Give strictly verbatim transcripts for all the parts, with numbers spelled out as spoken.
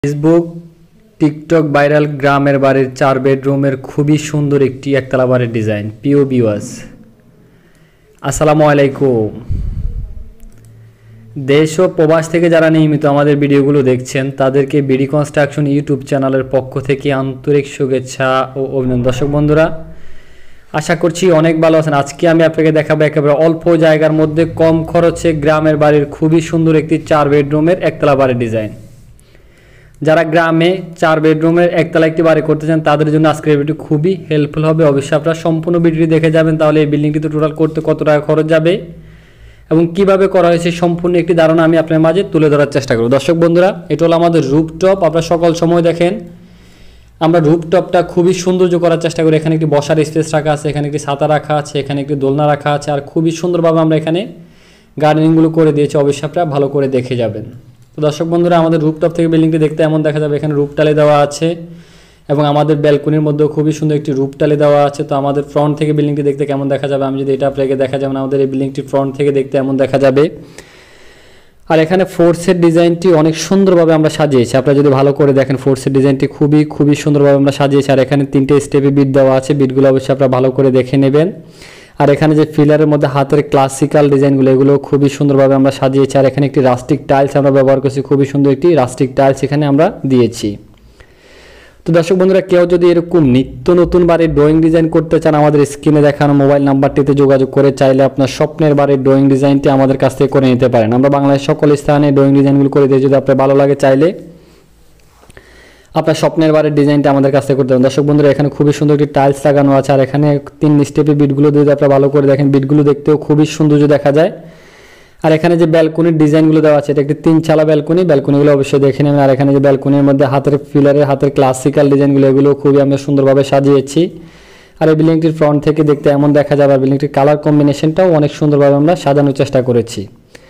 Facebook TikTok viral গ্রামের বাড়ির চার বেডরুমের খুবই সুন্দর একটি একতলা বাড়ির ডিজাইন। প্রিয় ভিউয়ার্স, আসসালামু আলাইকুম। দেশ ও প্রবাস থেকে যারা নিয়মিত আমাদের ভিডিওগুলো দেখছেন তাদেরকে বিডি কনস্ট্রাকশন ইউটিউব চ্যানেলের পক্ষ থেকে আন্তরিক শুভেচ্ছা ও অভিনন্দন। দর্শক বন্ধুরা, আশা করছি অনেক ভালো আছেন। আজকে আমি আপনাকে দেখাবো একেবারে অল্প জায়গার মধ্যে কম খরচে গ্রামের বাড়ির খুবই সুন্দর একটি চার বেডরুমের একতলা বাড়ির ডিজাইন। যারা গ্রামে চার বেডরুমের একতলা একটি বাড়ি করতে চান তাদের জন্য আজকের ভিডিও খুবই হেল্পফুল হবে। অবশ্যই আপনারা সম্পূর্ণ ভিডিওটি দেখে যাবেন, তাহলে এই বিল্ডিংটিতে টোটাল করতে কত টাকা খরচ যাবে এবং কিভাবে করা হয়েছে সম্পূর্ণ একটি ধারণা আমি আপনার মাঝে তুলে ধরার চেষ্টা করব। দর্শক বন্ধুরা, এটা হলো আমাদের রুফটপ। আপনারা সকল সময় দেখেন আমরা রুফটপটা খুবই সৌন্দর্য করার চেষ্টা করি। এখানে একটি বসার স্পেস রাখা আছে, এখানে একটি ছাতা রাখা আছে, এখানে একটি দোলনা রাখা আছে, আর খুবই সুন্দরভাবে আমরা এখানে গার্ডেনিংগুলো করে দিয়েছি। অবশ্যই আপনারা ভালো করে দেখে যাবেন। তো দর্শক বন্ধুরা, আমাদের রুফটপ থেকে বিল্ডিংটি দেখতে এমন দেখা যাবে। এখানে রুফ টালি দেওয়া আছে এবং আমাদের ব্যালকনির মধ্যেও খুবই সুন্দর একটি রুফ টালি দেওয়া আছে। তো আমাদের ফ্রন্ট থেকে বিল্ডিংটি দেখতে কেমন দেখা যাবে, আমি যদি এটা আপনাকে দেখা যাবে, আমাদের এই বিল্ডিংটি ফ্রন্ট থেকে দেখতে এমন দেখা যাবে। আর এখানে ফোর্সের ডিজাইনটি অনেক সুন্দরভাবে আমরা সাজিয়েছি। আপনারা যদি ভালো করে দেখেন, ফোর্সের ডিজাইনটি খুবই খুবই সুন্দরভাবে আমরা সাজিয়েছি। আর এখানে তিনটে স্টেপে বিট দেওয়া আছে, বিটগুলো অবশ্যই আপনারা ভালো করে দেখে নেবেন। আর এখানে যে ফিলারের মধ্যে হাতের ক্লাসিক্যাল ডিজাইনগুলো, এগুলো খুবই সুন্দরভাবে আমরা সাজিয়েছি। আর এখানে একটি রাস্টিক টাইলস আমরা ব্যবহার করছি, খুবই সুন্দর একটি রাস্টিক টাইলস এখানে আমরা দিয়েছি। তো দর্শক বন্ধুরা, কেউ যদি এরকম নিত্য নতুন বাড়ির ড্রয়িং ডিজাইন করতে চান, আমাদের স্ক্রিনে দেখানো মোবাইল নাম্বারটিতে যোগাযোগ করে চাইলে আপনার স্বপ্নের বাড়ির ড্রয়িং ডিজাইনটি আমাদের কাছ থেকে করে নিতে পারেন। আমরা বাংলাদেশের সকল স্থানে ড্রয়িং ডিজাইনগুলো করে দিই। যদি আপনার ভালো লাগে, চাইলে আপনার স্বপ্নের বাড়ির ডিজাইনটা আমাদের কাছ থেকে করতে পারেন। দর্শক বন্ধুরা, এখানে খুবই সুন্দর একটি টাইলস লাগানো আছে। আর এখানে তিন স্টেপে বিটগুলো যদি আপনারা ভালো করে দেখেন, বিটগুলো দেখতেও খুবই সৌন্দর্য দেখা যায়। আর এখানে যে ব্যালকনির ডিজাইনগুলো দেওয়া আছে, এটা একটি তিন চালা ব্যালকনি, ব্যালকনিগুলো অবশ্যই দেখে নেবেন। আর এখানে যে ব্যালকনির মধ্যে হাতের ফিলারের হাতের ক্লাসিক্যাল ডিজাইনগুলো, এগুলো খুবই আমরা সুন্দরভাবে সাজিয়েছি। আর এই বিল্ডিংটির ফ্রন্ট থেকে দেখতে এমন দেখা যাবে। আর বিল্ডিংটির কালার কম্বিনেশনটাও অনেক সুন্দরভাবে আমরা সাজানোর চেষ্টা করেছি।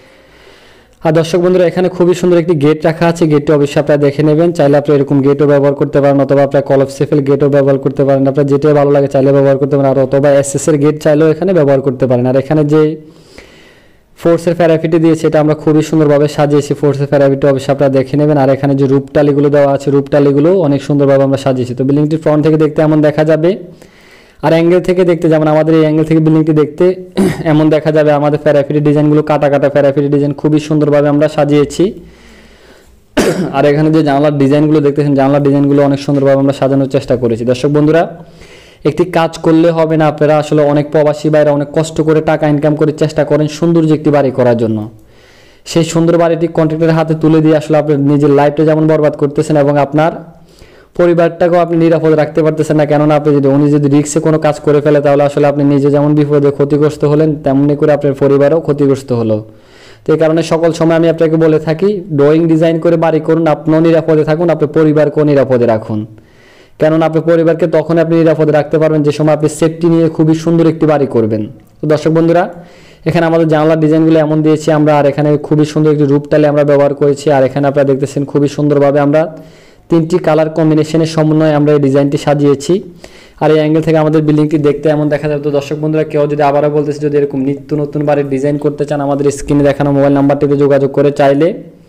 আর দর্শক বন্ধুরা, এখানে খুবই সুন্দর একটি গেট রাখা আছে, গেটটি অবশ্যই আপনারা দেখে নেবেন। চাইলে আপনি এরকম গেটও ব্যবহার করতে পারেন, অথবা আপনার কলফ সেফেল গেটও ব্যবহার করতে পারেন। আপনার যেটাই ভালো লাগে চাইলে ব্যবহার করতে পারেন। আর অথবা এসএস এর গেট চাইলেও এখানে ব্যবহার করতে পারেন। আর এখানে যে ফোর্সের প্যারাফিটি দিয়েছে, এটা আমরা খুবই সুন্দরভাবে সাজিয়েছি। ফোর্সের প্যারাফিটি অবশ্যই আপনারা দেখে নেবেন। আর এখানে যে রূপ টালিগুলো দেওয়া আছে, রূপ টালিগুলো অনেক সুন্দরভাবে আমরা সাজিয়েছি। তো বিল্ডিংটির ফ্রন্ট থেকে দেখতে এমন দেখা যাবে। আর অ্যাঙ্গেল থেকে দেখতে, যেমন আমাদের এই অ্যাঙ্গেল থেকে বিল্ডিংটি দেখতে এমন দেখা যাবে। আমাদের প্যারাফিটি ডিজাইনগুলো কাটা কাটা প্যারাফিটি ডিজাইন খুবই সুন্দরভাবে আমরা সাজিয়েছি। আর এখানে যে জানলার ডিজাইনগুলো দেখতেছেন, জানলার ডিজাইনগুলো অনেক সুন্দরভাবে আমরা সাজানোর চেষ্টা করেছি। দর্শক বন্ধুরা, একটি কাজ করলে হবে না। আপনারা আসলে অনেক প্রবাসী ভাইরা অনেক কষ্ট করে টাকা ইনকাম করে চেষ্টা করেন সুন্দর একটি বাড়ি করার জন্য। সেই সুন্দর বাড়িটি কন্ট্রাক্টরের হাতে তুলে দিয়ে আসলে আপনি নিজের লাইফটা যেমন বরবাদ করতেছেন এবং আপনার পরিবারটাকেও আপনি নিরাপদে রাখতে পারতেছেন না। কেননা আপনি যদি উনি যদি রিস্কে কোনো কাজ করে ফেলে, তাহলে আসলে আপনি নিজে যেমন বিপদে ক্ষতিগ্রস্ত হলেন, তেমনি করে আপনার পরিবারও ক্ষতিগ্রস্ত হলো। তো এই কারণে সকল সময় আমি আপনাকে বলে থাকি, ড্রয়িং ডিজাইন করে বাড়ি করুন, আপনিও নিরাপদে থাকুন, আপনার পরিবারকেও নিরাপদে রাখুন। কেননা আপনার পরিবারকে তখন আপনি নিরাপদে রাখতে পারবেন যে সময় আপনি সেফটি নিয়ে খুবই সুন্দর একটি বাড়ি করবেন। তো দর্শক বন্ধুরা, এখানে আমাদের জানলার ডিজাইনগুলো এমন দিয়েছি আমরা। আর এখানে খুবই সুন্দর একটি রূপ টালি আমরা ব্যবহার করেছি। আর এখানে আপনারা দেখতেছেন খুবই সুন্দরভাবে আমরা তিনটি কালার কম্বিনেশনের সমন্বয়ে আমরা এই ডিজাইনটি সাজিয়েছি। আর এই অ্যাঙ্গেল থেকে আমাদের বিল্ডিংটি দেখতে এমন দেখা যাবে। তো দর্শক বন্ধুরা, কেউ যদি আবারও বলতেছে যদি এরকম নিত্য নতুন বাড়ির ডিজাইন করতে চান, আমাদের স্ক্রিনে দেখানো মোবাইল নাম্বারটিতে যোগাযোগ করে চাইলে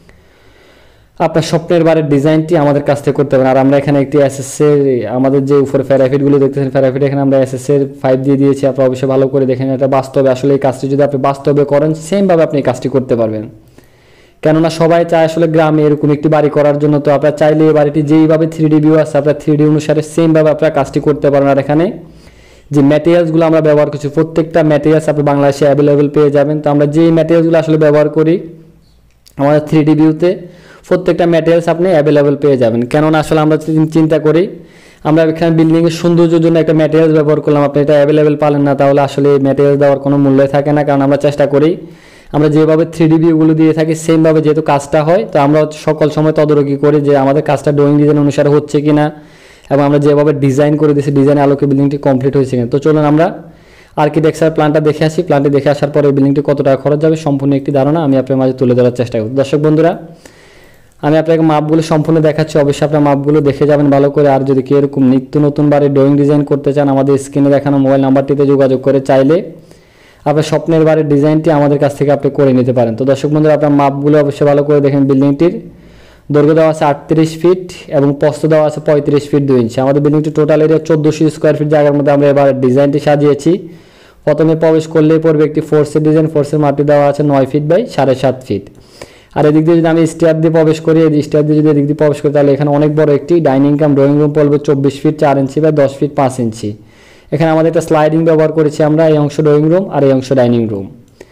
আপনার স্বপ্নের বাড়ির ডিজাইনটি আমাদের কাছ থেকে করতে পারেন। আর আমরা এখানে একটি এসএস এর আমাদের যে উপরে প্যারাফিটগুলো দেখতেছেন, প্যারাফিট এখানে আমরা এসএস এর ফাইভ দিয়ে দিয়েছি। আপনারা অবশ্যই ভালো করে দেখেন, এটা বাস্তবে আসলে এই কাজটি যদি আপনি বাস্তবে করেন, সেমভাবে আপনি এই কাজটি করতে পারবেন। কেননা সবাই চায় আসলে গ্রামে এরকম একটি বাড়ি করার জন্য। তো আপনারা চাইলে এই বাড়িটি যেইভাবে থ্রি ডি ভিউ আছে, আপনার থ্রি ডি অনুসারে সেমভাবে আপনারা কাজটি করতে পারেন। আর এখানে যে ম্যাটেরিয়ালসগুলো আমরা ব্যবহার করছি, প্রত্যেকটা ম্যাটেরিয়ালস আপনি বাংলাদেশে অ্যাভেলেবেল পেয়ে যাবেন। তো আমরা যেই ম্যাটেরিয়ালসগুলো আসলে ব্যবহার করি আমাদের থ্রি ডি ভিউতে, প্রত্যেকটা ম্যাটেরিয়ালস আপনি অ্যাভেলেবেল পেয়ে যাবেন। কেননা আসলে আমরা চিন্তা করি, আমরা এখানে বিল্ডিংয়ের সৌন্দর্যের জন্য একটা ম্যাটেরিয়ালস ব্যবহার করলাম, আপনি এটা অ্যাভেলেবেল পালেন না, তাহলে আসলে ম্যাটেরিয়ালস দেওয়ার কোনো মূল্যই থাকে না। কারণ আমরা চেষ্টা করি আমরা যেভাবে থ্রি ডি ভিউগুলো দিয়ে থাকি সেমভাবে যেহেতু কাজটা হয়, তো আমরা সকল সময় তদারকি করি যে আমাদের কাজটা ড্রয়িং ডিজাইন অনুসারে হচ্ছে কিনা এবং আমরা যেভাবে ডিজাইন করে দিয়েছি ডিজাইনের আলোকে বিল্ডিংটি কমপ্লিট হয়েছে কিনা। তো চলুন আমরা আর্কিটেকচার প্ল্যানটা দেখে আসি। প্ল্যানটি দেখে আসার পরে বিল্ডিংটি কত টাকা খরচ যাবে সম্পূর্ণ একটি ধারণা আমি আপনার মাঝে তুলে ধরার চেষ্টা করি। দর্শক বন্ধুরা, আমি আপনাকে মাপগুলো সম্পূর্ণ দেখাচ্ছি, অবশ্যই আপনার মাপগুলো দেখে যাবেন ভালো করে। আর যদি কেউ এরকম নিত্য নতুন বাড়ির ড্রয়িং ডিজাইন করতে চান, আমাদের স্ক্রিনে দেখানো মোবাইল নাম্বারটিতে যোগাযোগ করে চাইলে আপনার স্বপ্নের বাড়ির ডিজাইনটি আমাদের কাছ থেকে আপনি করে নিতে পারেন। তো দর্শক বন্ধুরা, আপনার মাপগুলো অবশ্যই ভালো করে দেখেন বিল্ডিংটির। দৈর্ঘ্য দেওয়া আছে আটত্রিশ ফিট এবং প্রস্থ দেওয়া আছে পঁয়ত্রিশ ফিট দুই ইঞ্চি। আমাদের বিল্ডিংটি টোটাল এরিয়া চোদ্দোশো স্কোয়ার ফিট জায়গার মধ্যে আমরা এবার ডিজাইনটি সাজিয়েছি। প্রথমে প্রবেশ করলেই পড়বে একটি ফোর্সের ডিজাইন। ফোর্সের মাটি দেওয়া আছে নয় ফিট বাই সাড়ে সাত ফিট। আর এদিক দিয়ে যদি আমি স্টেয়ার দিয়ে প্রবেশ করি, এই স্টেয়ার দিয়ে যদি এদিক দিয়ে প্রবেশ করি, তাহলে এখানে অনেক বড় একটি ডাইনিং কাম ড্রয়িং রুম পড়বে চব্বিশ ফিট চার ইঞ্চি বাই দশ ফিট পাঁচ ইঞ্চি। এখানে আমাদের একটা স্লাইডিং ব্যবহার করেছি আমরা, এই অংশ ড্রয়িং রুম আর এই অংশ ডাইনিং রুম।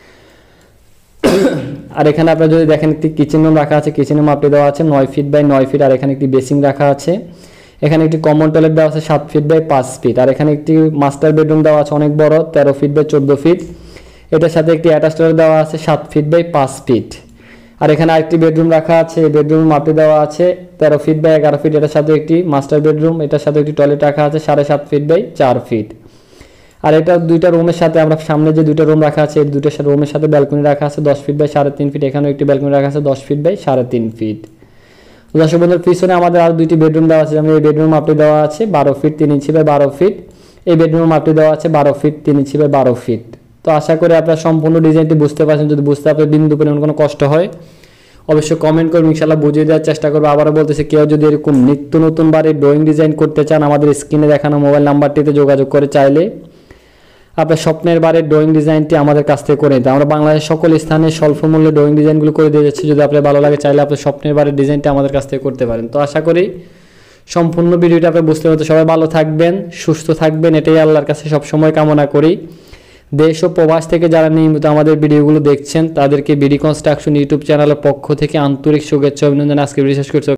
আর এখানে আপনারা যদি দেখেন একটি কিচেন রুম রাখা আছে, কিচেনের মাপটি দেওয়া আছে নয় ফিট বাই নয় ফিট। আর এখানে একটি বেসিং রাখা আছে। এখানে একটি কমন টয়লেট দেওয়া আছে সাত ফিট বাই পাঁচ ফিট। আর এখানে একটি মাস্টার বেডরুম দেওয়া আছে অনেক বড় তেরো ফিট বাই চোদ্দো ফিট। এটার সাথে একটি অ্যাটাচ টয়লেট দেওয়া আছে সাত ফিট বাই পাঁচ ফিট। আর এখানে আরেকটি বেডরুম রাখা আছে, এই বেডরুম মাপটি দেওয়া আছে তেরো ফিট বাই এগারো ফিট। এটার সাথে একটি মাস্টার বেডরুম, এটার সাথে একটি টয়লেট রাখা আছে সাড়ে সাত ফিট বাই চার ফিট। আর এটা দুইটা রুমের সাথে আমরা সামনে যে দুইটা রুম রাখা আছে, এই দুইটা রুমের সাথে ব্যালকনি রাখা আছে দশ ফিট বাই সাড়ে তিন ফিট। এখানেও একটি ব্যালকনি রাখা আছে দশ ফিট বাই সাড়ে তিন ফিট। দর্শক বন্ধুর পিছনে আমাদের আর দুইটি বেডরুম দেওয়া আছে, যেমন এই বেডরুম মাপটি দেওয়া আছে বারো ফিট তিন ইঞ্চি বাই বারো ফিট। এই বেডরুম মাপটি দেওয়া আছে বারো ফিট তিন ইঞ্চি বাই বারো ফিট। তো আশা করি আপনারা সম্পূর্ণ ডিজাইনটি বুঝতে পারছেন। যদি বুঝতে আপনার বিন্দু পরিমাণ কোনো কষ্ট হয় অবশ্যই কমেন্ট করুন, ইনশাআল্লাহ বুঝিয়ে দেওয়ার চেষ্টা করবো। আবারও বলতেছি, কেউ যদি এরকম নিত্য নতুন বাড়ির ড্রয়িং ডিজাইন করতে চান, আমাদের স্ক্রিনে দেখানো মোবাইল নাম্বারটিতে যোগাযোগ করে চাইলে আপনার স্বপ্নের বাড়ির ড্রয়িং ডিজাইনটি আমাদের কাছ থেকে করে নিতে। আমরা বাংলাদেশের সকল স্থানে স্বল্প মূল্যে ড্রয়িং ডিজাইনগুলো করে দিয়ে যাচ্ছি। যদি আপনার ভালো লাগে চাইলে আপনার স্বপ্নের বাড়ির ডিজাইনটি আমাদের কাছ থেকে করতে পারেন। তো আশা করি সম্পূর্ণ ভিডিওটা আপনি বুঝতে পারছেন। সবাই ভালো থাকবেন, সুস্থ থাকবেন, এটাই আল্লাহর কাছে সবসময় কামনা করি। দেশ ও প্রবাস থেকে যারা নিয়মিত আমাদের ভিডিওগুলো দেখছেন তাদেরকে বিডি কনস্ট্রাকশন ইউটিউব চ্যানেলের পক্ষ থেকে আন্তরিক শুভেচ্ছা অভিনন্দন। আজকে বিশেষ করছি।